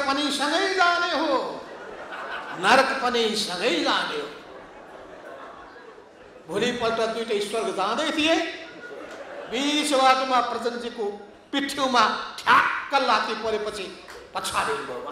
पनि सँगै जाने हो, नरक पनि सँगै जाने हो। भोलिपल्ट दुईटै स्वर्ग जाँदै थिए, बीच बाटोमा प्रचण्डजीको पिठ्यौमा ठ्याक्क लाती परेपछि पछाडि गयो।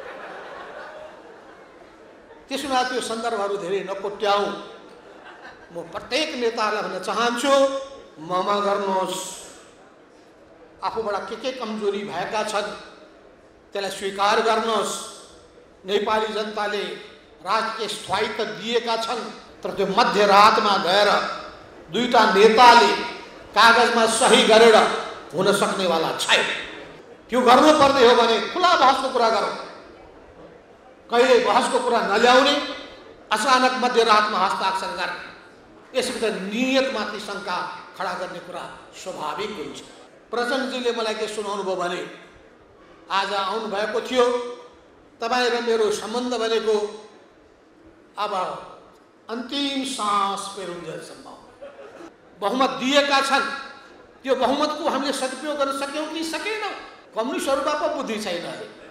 त्यसो भए त्यो सन्दर्भहरू धेरै नकोट्याउँ। म प्रत्येक नेतालाई भन्न चाहन्छु, ममा गर्नुहोस्। आफूबाट के कमजोरी भएका छन् त्यसलाई स्वीकार गर्नुहोस्। नेपाली जनताले राजकीय स्वायत्त दिएका छन्, तर त्यो मध्यरातमा गएर दुईटा नेताले कागजमा सही गरेर हुन सक्नेवाला छैन। त्यो गर्नुपर्ने हो भने खुला बहसको कुरा गरौँ। कहिले बहसको कुरा नल्याउने, अचानक मध्यरातमा हस्ताक्षर गर्ने, यसबाट नियतमाथि शङ्का खडा गर्ने कुरा स्वाभाविक हुन्छ। प्रचण्डजीले मलाई के सुनाउनु भयो भने आज आउनुभएको थियो, तपाईँ र मेरो सम्बन्ध भनेको अब अन्तिम सास पेरुन्जेलसम्म बहुमत दिएका छन्। त्यो बहुमतको हामीले सदुपयोग गर्न सक्यौँ कि सकेनौँ? कम्युनिस्टहरूमा पो बुद्धि छैन।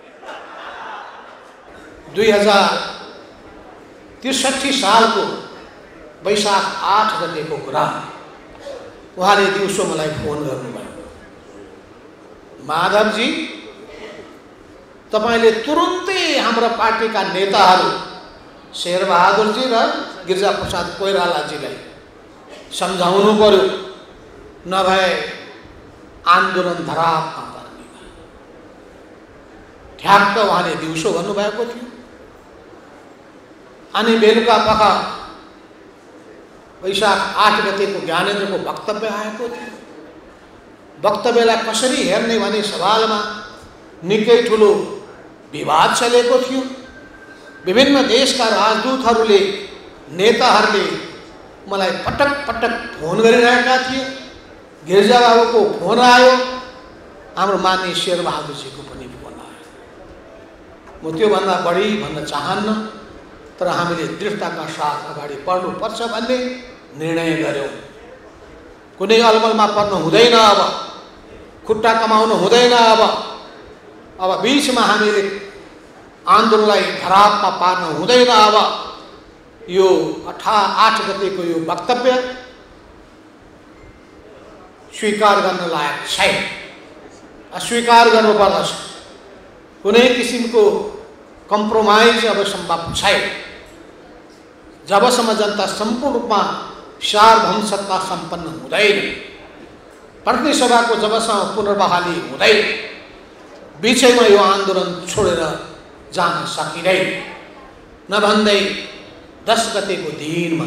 2063 सालको वैशाख 8 गतेको कुरा उहाँले दिउँसो मलाई फोन गर्नुभयो। माधवजी, तपाईले तुरुन्तै हाम्रो पार्टीका नेताहरू शेरबहादुरजी र गिरिजाप्रसाद कोइरालाजीलाई सम्झाउनु पर्यो, नभए आन्दोलन धरापमा पर्ने। ठ्याक्क उहाँले दिउँसो भन्नुभएको थियो। अनि बेलुका पख वैशाख 8 गतेको ज्ञानेन्द्रको वक्तव्य आएको थियो। वक्तव्यलाई कसरी हेर्ने भन्ने सवालमा निकै ठुलो विवाद चलेको थियो। विभिन्न देशका राजदूतहरूले, नेताहरूले मलाई पटक पटक फोन गरिरहेका थिए। गिरिजाबाबुको फोन आयो, हाम्रो मान्य शेरबहादुरजीको पनि फोन आयो। म त्योभन्दा बढी भन्न चाहन्न, तर हामीले दृढताका साथ अगाडि बढ्नुपर्छ भन्ने निर्णय गर्यौँ। कुनै अलमलमा पर्नु हुँदैन, अब खुट्टा कमाउनु हुँदैन। अब बीचमा हामीले आन्दोलनलाई धरापमा पार्न हुँदैन। अब यो 8 गतेको यो वक्तव्य स्वीकार गर्न लायक छैन, अस्वीकार गर्नुपर्दछ। कुनै किसिमको कम्प्रोमाइज अब सम्भव छैन। जबसम्म जनता सम्पूर्ण रूपमा सार्वभौम सत्ता सम्पन्न हुँदैन, प्रतिनिधि सभाको जबसम्म पुनर्बहाली हुँदैन, बिचैमा यो आन्दोलन छोडेर जान सकिँदैन। नभन्दै 10 गतेको दिनमा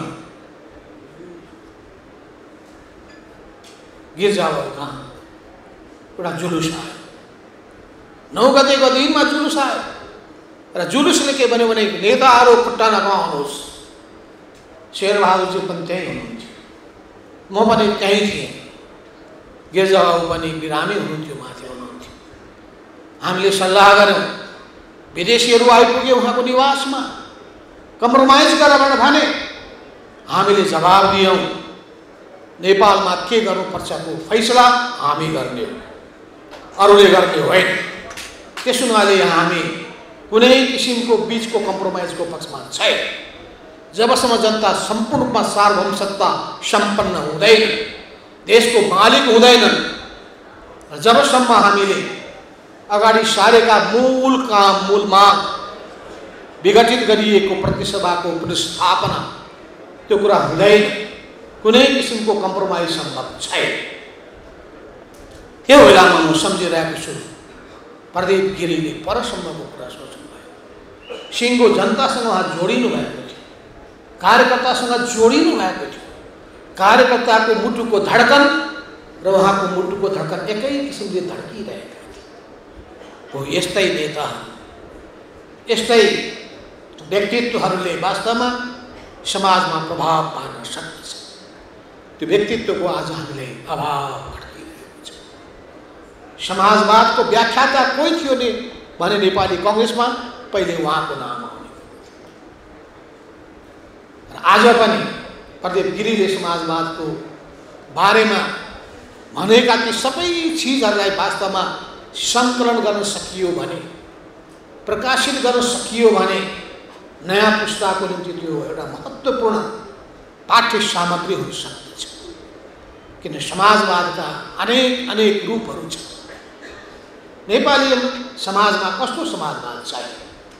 गिरिजाबाबु कहाँ एउटा जुलुस आयो। 9 गतेको दिनमा जुलुस आयो र जुलुसले के भन्यो भने नेताहरू खुट्टा नकमाउनुहोस्। शेरबहादुरजी पनि त्यहीँ हुनुहुन्थ्यो, म पनि त्यहीँ थिएँ, गिरिजाबाबु पनि बिरामी हुनुहुन्थ्यो, माथि हुनुहुन्थ्यो। हामीले सल्लाह गऱ्यौँ, विदेशीहरू आइपुगे उहाँको निवासमा, कम्प्रोमाइज गरेर भने हामीले जवाब दियौँ। नेपालमा के गर्नुपर्छको फैसला हामी गर्ने हो, अरूले गर्ने होइन। त्यसो हुनाले यहाँ हामी कुनै किसिमको बीचको कम्प्रोमाइजको पक्षमा छैन। जबसम्म जनता सम्पूर्ण रूपमा सार्वभौम सत्ता सम्पन्न हुँदैन, देशको मालिक हुँदैनन्, जबसम्म हामीले अगाडि सारेका मूल काम, मूल माग, विघटित गरिएको प्रतिसभाको पुनर्स्थापना, त्यो कुरा हुँदैन। कुनै किसिमको कम्प्रोमाइज सम्भव छैन। त्यो बेलामा म सम्झिरहेको छु, प्रदीप गिरीले परसम्मको कुरा सोच्नुभयो। सिङ्गो जनतासँग उहाँ जोडिनु भएको थियो, कार्यकर्तासँग जोडिनु भएको थियो। कार्यकर्ताको मुटुको धड्कन र उहाँको मुटुको धड्कन एकै किसिमले धड्किरहेको थियो। हो यस्तै नेताहरू, यस्तै व्यक्तित्वहरूले वास्तवमा समाजमा प्रभाव पार्न सक्दछ। त्यो व्यक्तित्वको आज हामीले अभाव भड्किरहेको छ। समाजवादको व्याख्याता कोही थियो भने नेपाली कांग्रेसमा पहिले उहाँको नाम आउने। र आज पनि प्रदीप गिरीले समाजवादको बारेमा भनेका ती सबै चिजहरूलाई वास्तवमा सङ्कलन गर्न सकियो भने प्रकाशित गर्न सकियो भने नयाँ पुस्ताको निम्ति त्यो एउटा महत्त्वपूर्ण पाठ्य सामग्री हुन सक्दछ। किन समाजवादका अनेक अनेक रूपहरू छन्। नेपाली समाजमा कस्तो समाजवाद चाहियो,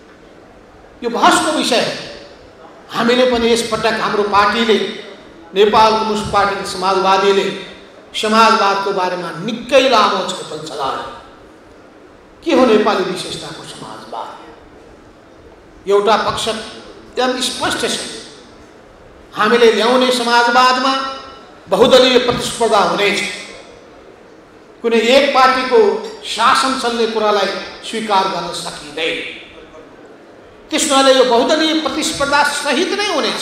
यो बहसको विषय हो। हामीले पनि यसपटक हाम्रो पार्टीले, नेपाल कम्युनिस्ट पार्टी समाजवादीले समाजवादको बारेमा निकै लामो छलफल चलायो। के हो नेपाली विशेषताको समाजवाद? एउटा पक्ष एकदम स्पष्ट छ, हामीले ल्याउने समाजवादमा बहुदलीय प्रतिस्पर्धा हुनेछ। कुनै एक पार्टीको शासन चल्ने कुरालाई स्वीकार गर्न सकिँदैन। त्यसैले यो बहुदलीय प्रतिस्पर्धा सहित नै हुनेछ।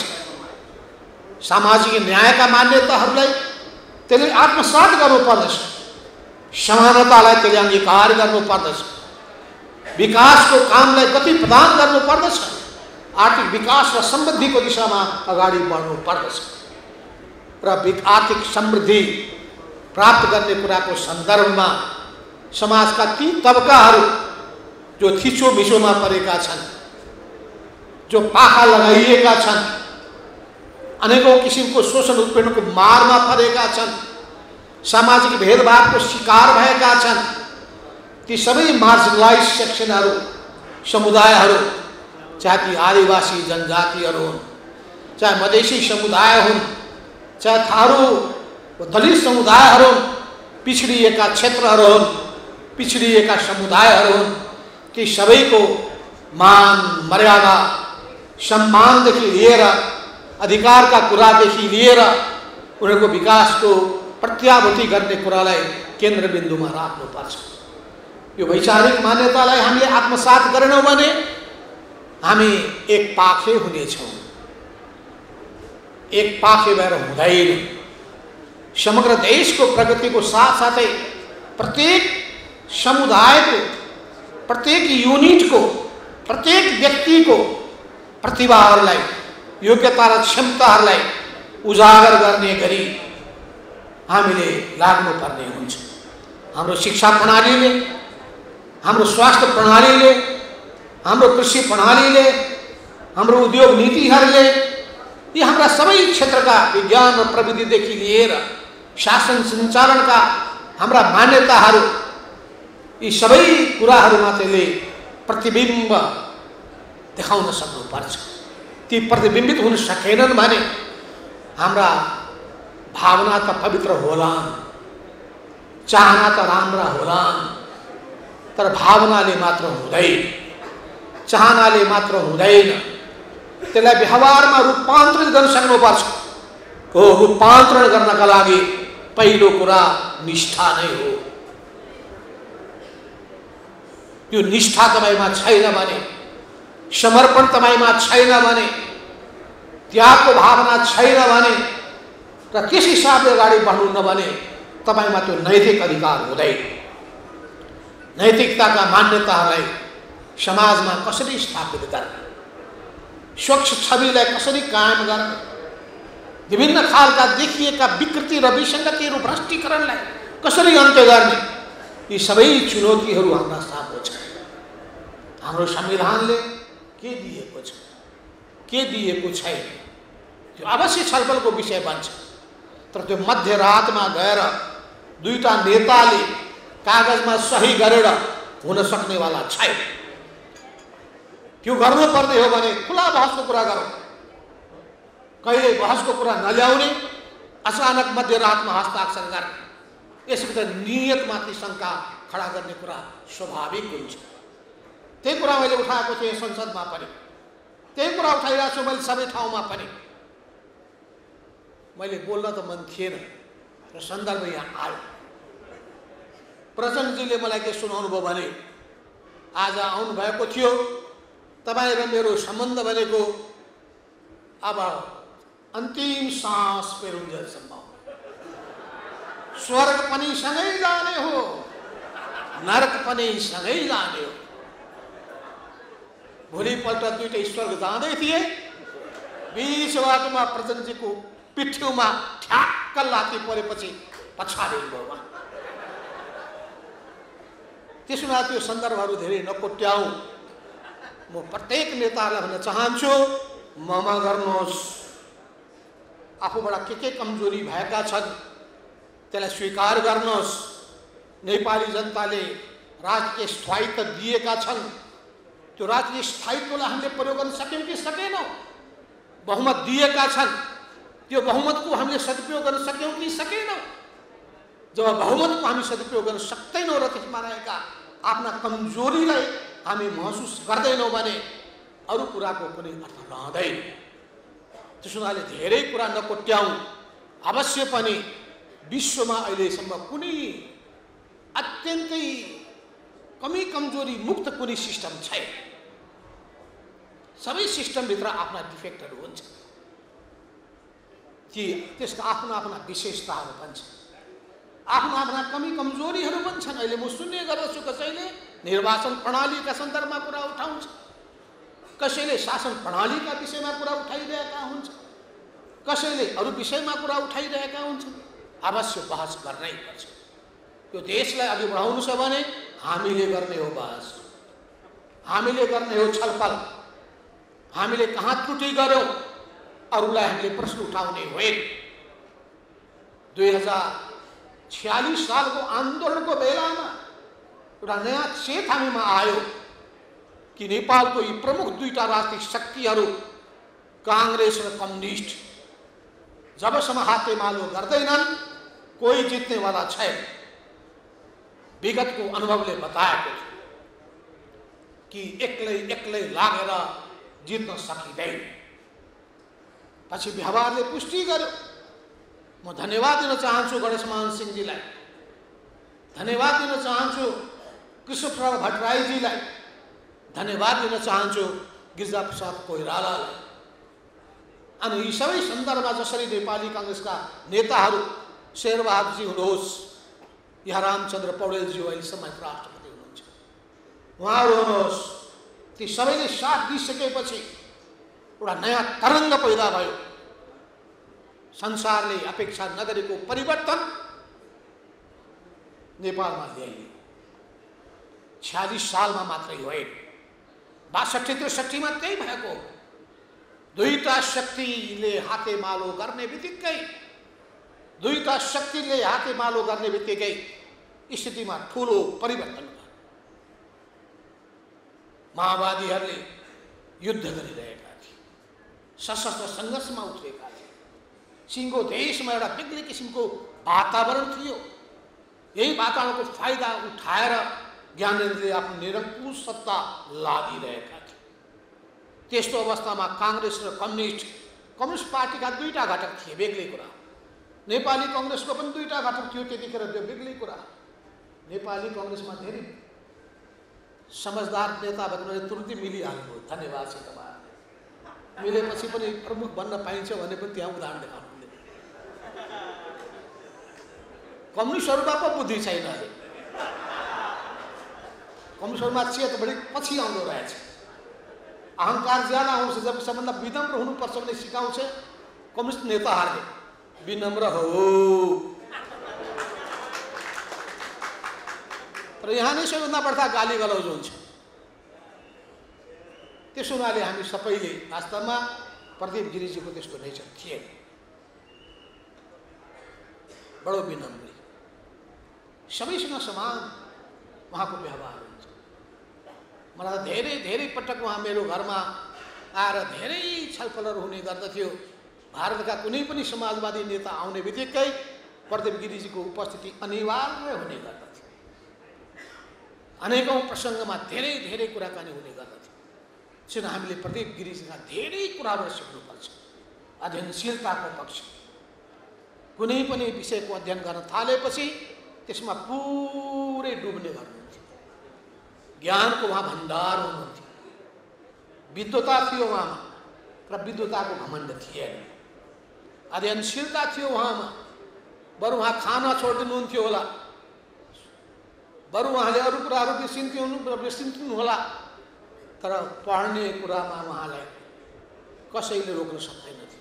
सामाजिक न्यायका मान्यताहरूलाई त्यसले आत्मसात गर्नुपर्दछ, समानतालाई त्यसले अंगीकार गर्नुपर्दछ, विकासको कामलाई गति प्रदान गर्नुपर्दछ, आर्थिक विकास र समृद्धिको दिशामा अगाडि बढ्नुपर्दछ र आर्थिक समृद्धि प्राप्त गर्ने कुराको सन्दर्भमा समाजका ती तबकाहरू जो थिचोमिचोमा परेका छन्, जो पाखा लगाइएका छन्, अनेकौं किसिमको शोषण उत्पीडनको मारमा परेका छन्, सामाजिक भेदभावको शिकार भएका छन्, ती सबै मार्जिनलाइज सेक्सनहरू, समुदायहरू, चाहे ती आदिवासी जनजातिहरू हुन्, चाहे मधेसी समुदाय हुन्, चाहे थारू दलित समुदायहरू हुन्, पिछडिएका क्षेत्रहरू हुन्, पिछडिएका समुदायहरू हुन्, ती सबैको मान मर्यादा सम्मानदेखि लिएर अधिकारका कुरादेखि लिएर उनीहरूको विकासको प्रत्याभूति गर्ने कुरालाई केन्द्रबिन्दुमा राख्नुपर्छ। यो वैचारिक मान्यतालाई हामीले आत्मसात गरेनौँ भने हामी एक पाखे हुनेछौँ। एक पाखे भएर हुँदैन। समग्र देशको प्रगतिको साथसाथै प्रत्येक समुदायको, प्रत्येक युनिटको, प्रत्येक व्यक्तिको प्रतिभाहरूलाई, योग्यता र क्षमताहरूलाई उजागर गर्ने गरी हामीले लाग्नुपर्ने हुन्छ। हाम्रो शिक्षा प्रणालीले, हाम्रो स्वास्थ्य प्रणालीले, हाम्रो कृषि प्रणालीले, हाम्रो उद्योग नीतिहरूले, यी हाम्रा सबै क्षेत्रका विज्ञान र प्रविधिदेखि लिएर शासन सञ्चालनका हाम्रा मान्यताहरू, यी सबै कुराहरूमा त्यसले प्रतिबिम्ब देखाउन सक्नुपर्छ। ती प्रतिबिम्बित हुन सकेनन् भने हाम्रा भावना त पवित्र होलान्, चाहना त राम्रा होलान्, तर भावनाले मात्र हुँदैन, चाहनाले मात्र हुँदैन। त्यसलाई व्यवहारमा रूपान्तरण गर्न सक्नुपर्छ। हो, रूपान्तरण गर्नका लागि पहिलो कुरा निष्ठा नै हो। यो निष्ठा तपाईमा छैन भने, समर्पण तपाईमा छैन भने, त्यागको भावना छैन भने र त्यस हिसाबले अगाडि बढ्नु भने तपाईमा त्यो नैतिक अधिकार हुँदैन। नैतिकताका मान्यताहरूलाई समाजमा कसरी स्थापित गर्ने, स्वच्छ छविलाई कसरी कायम गर्ने, विभिन्न खालका देखिएका विकृति र विसङ्गतिहरू, भ्रष्टीकरणलाई कसरी अन्त्य गर्ने, यी सबै चुनौतीहरू हाम्रा सामु छन्। हाम्रो संविधानले के दिएको छ, के दिएको छैन, त्यो अवश्य छलफलको विषय बन्छ। तर त्यो मध्यरातमा गएर दुईटा नेताले कागजमा सही गरेर हुन सक्नेवाला छैन। त्यो गर्नुपर्ने हो भने खुला बहसको कुरा गरौँ। कहिले बहसको कुरा नल्याउने, अचानक मध्यरातमा हस्ताक्षर गर्ने, यसबाट नियतमाथि शङ्का खडा गर्ने कुरा स्वाभाविक हुन्छ। त्यही कुरा मैले उठाएको थिएँ संसदमा पनि, त्यही कुरा उठाइरहेको छु मैले सबै ठाउँमा पनि। मैले बोल्न त मन थिएन र सन्दर्भ यहाँ आयो। प्रचण्डजीले मलाई के सुनाउनु भयो भने, आज आउनु भएको थियो, तपाईँ र मेरो सम्बन्ध भनेको अब अन्तिम सास पेरुन्जेलसम्म, स्वर्ग पनि सँगै जाने हो, नरक पनि सँगै जाने हो। भोलिपल्ट दुईटै स्वर्ग जाँदै थिए, बीच बाटोमा प्रचण्डजीको पिठ्यौमा ठ्याक्क लाती परेपछि पछाडि भयो। त्यसमा त्यो सन्दर्भहरू धेरै नकोट्याउँ, म प्रत्येक नेतालाई भन्न चाहन्छु, ममा गर्नुहोस्। आफूबाट के कमजोरी भएका छन् त्यसलाई स्वीकार गर्नुहोस्। नेपाली जनताले राजकीय स्थायित्व दिएका छन्, त्यो राजकीय स्थायित्वलाई हामीले प्रयोग गर्न सक्यौँ कि सकेनौँ? बहुमत दिएका छन्, त्यो बहुमतको हामीले सदुपयोग गर्न सक्यौँ कि सकेनौँ? जब बहुमतको हामी सदुपयोग गर्न सक्दैनौँ र त्यसमा रहेका आफ्ना कमजोरीलाई हामी महसुस गर्दैनौँ भने अरू कुराको कुनै अर्थ रहँदैन। त्यसो हुनाले धेरै कुरा नकोट्याउँ। अवश्य पनि विश्वमा अहिलेसम्म कुनै अत्यन्तै कमी कमजोरी मुक्त कुनै सिस्टम छैन। सबै सिस्टमभित्र आफ्ना डिफेक्टहरू हुन्छ, कि त्यसका आफ्ना आफ्ना विशेषताहरू पनि छन्, आफ्ना आफ्ना कमी कमजोरीहरू पनि छन्। अहिले म सुन्ने गर्दछु कसैले निर्वाचन प्रणालीका सन्दर्भमा कुरा उठाउँछ, कसैले शासन प्रणालीका विषयमा कुरा उठाइरहेका हुन्छ, कसैले अरू विषयमा कुरा उठाइरहेका हुन्छन्। अवश्य बहस गर्नै पर्छ। यो देशलाई अघि बढाउनु छ भने हामीले गर्ने हो बहस, हामीले गर्ने हो छलफल। हामीले कहाँ त्रुटि गर्यौँ अरूलाई हामीले प्रश्न उठाउने होइन। 2046 सालको आन्दोलनको बेलामा एउटा नयाँ चेत हामीमा आयो कि नेपालको यी प्रमुख दुईटा राजनीतिक शक्तिहरू कांग्रेस र कम्युनिस्ट जबसम्म हातेमालो गर्दैनन् कोही जित्नेवाला छैन। विगतको अनुभवले बताएको छ कि एक्लै लागेर जित्न सकिँदैन। पछि व्यवहारले पुष्टि गर्यो। म धन्यवाद दिन चाहन्छु गणेशमान सिंहजीलाई, धन्यवाद दिन चाहन्छु कृष्णप्रसाद भट्टराईजीलाई, धन्यवाद दिन चाहन्छु गिरिजाप्रसाद कोइरालालाई। अनि यी सबै सन्दर्भमा जसरी नेपाली कांग्रेसका नेताहरू शेरबहादुरजी हुनुहोस् या रामचन्द्र पौडेलजी अहिलेसम्म राष्ट्रपति हुनुहुन्छ, उहाँहरू हुनुहोस्, ती सबैले साथ दिइसकेपछि एउटा नयाँ तरङ्ग पैदा भयो। संसारले अपेक्षा नगरेको परिवर्तन नेपालमा ल्याइयो। 46 सालमा मात्रै होइन, 62-63 मा त्यही भएको। दुईटा शक्तिले हातेमालो गर्ने बित्तिकै, दुईटा शक्तिले हातेमालो गर्ने बित्तिकै स्थितिमा ठुलो परिवर्तन भयो। माओवादीहरूले युद्ध गरिरहेका थिए, सशस्त्र सङ्घर्षमा उत्रेका थिए। सिङ्गो देशमा एउटा बेग्लै किसिमको वातावरण थियो। यही वातावरणको फाइदा उठाएर ज्ञानेन्द्रले आफ्नो निरङ्कुश सत्ता लादिरहेका थिए। त्यस्तो अवस्थामा कांग्रेस र कम्युनिस्ट पार्टीका दुईटा घटक थिए, बेग्लै कुरा। नेपाली कांग्रेसको पनि दुईटा घटक थियो त्यतिखेर, त्यो बेग्लै कुरा। नेपाली कांग्रेसमा धेरै समझदार नेता भएकोले तुरुन्तै मिलिहाल्नु। धन्यवाद छ तपाईँहरूले। मिलेपछि पनि प्रमुख बन्न पाइन्छ भने पनि त्यहाँ उदाहरण देखाउनु। कम्युनिस्टहरूमा पो बुद्धि छैन। कम्युनिस्टहरूमा चेत बढी पछि आउँदो रहेछ। अहङ्कार ज्यादा आउँछ। जब सबभन्दा विनम्र हुनुपर्छ भने सिकाउँछ कम्युनिस्ट नेताहरूले। विनम्र हो। र यहाँ नै सबैभन्दा बढ्ता गाली गलौज हुन्छ। त्यसो हुनाले हामी सबैले वास्तवमा प्रदीप गिरिजीको त्यस्तो नेचर थिएन। बडो विनम्र, सबैसँग समान उहाँको व्यवहार हुन्छ। मलाई धेरै पटक उहाँ मेरो घरमा आएर धेरै छलफलहरू हुने गर्दथ्यो। भारतका कुनै पनि समाजवादी नेता आउने बित्तिकै प्रदीप गिरिजीको उपस्थिति अनिवार्य हुने गर्दथ्यो। अनेकौं प्रसङ्गमा धेरै कुराकानी हुने गर्दथ्यो। त्यसैले हामीले प्रदीप गिरिजीका धेरै कुराबाट सिक्नुपर्छ। अध्ययनशीलताको पक्ष, कुनै पनि विषयको अध्ययन गर्न थालेपछि त्यसमा पुरै डुब्ने गर्नुहुन्थ्यो। ज्ञानको उहाँ भण्डार हुनुहुन्थ्यो। विद्वता थियो उहाँमा, र विद्वताको घमण्ड थिएन। अध्ययनशीलता थियो उहाँमा। बरु उहाँ खाना छोडिदिनुहुन्थ्यो होला, बरु उहाँले अरू कुराहरू बिर्सिन्थ्नु होला, तर पढ्ने कुरामा उहाँलाई कसैले रोक्न सक्दैनथ्यो।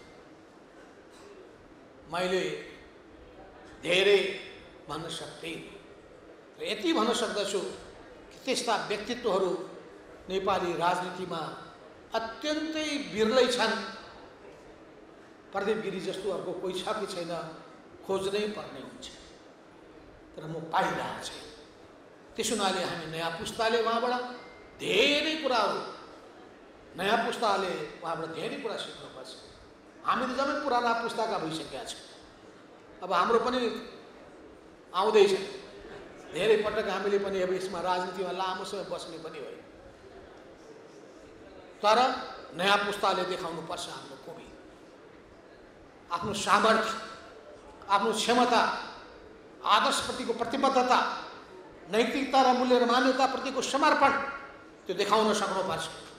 मैले धेरै भन्न सक्दिनँ र यति भन्न सक्दछु कि त्यस्ता व्यक्तित्वहरू नेपाली राजनीतिमा अत्यन्तै बिरलै छन्। प्रदीप गिरी जस्तो अर्को कोही छ कि छैन खोज्नै पर्ने हुन्छ, तर म पाइरहेको छु। त्यसो हुनाले हामी नयाँ पुस्ताले उहाँबाट धेरै कुराहरू, नयाँ पुस्ताले उहाँबाट धेरै कुरा सिक्नुपर्छ। हामी त जम्मै पुराना पुस्ताका भइसकेका छौँ। अब हाम्रो पनि आउँदैछ, धेरै पटक हामीले पनि अब यसमा राजनीतिमा लामो समय बस्ने पनि होइन, तर नयाँ पुस्ताले देखाउनु पर्छ आफ्नो खुबी, आफ्नो सामर्थ्य, आफ्नो क्षमता, आदर्शप्रतिको प्रतिबद्धता, नैतिकता र मूल्य र मान्यताप्रतिको समर्पण त्यो देखाउन सक्नुपर्छ।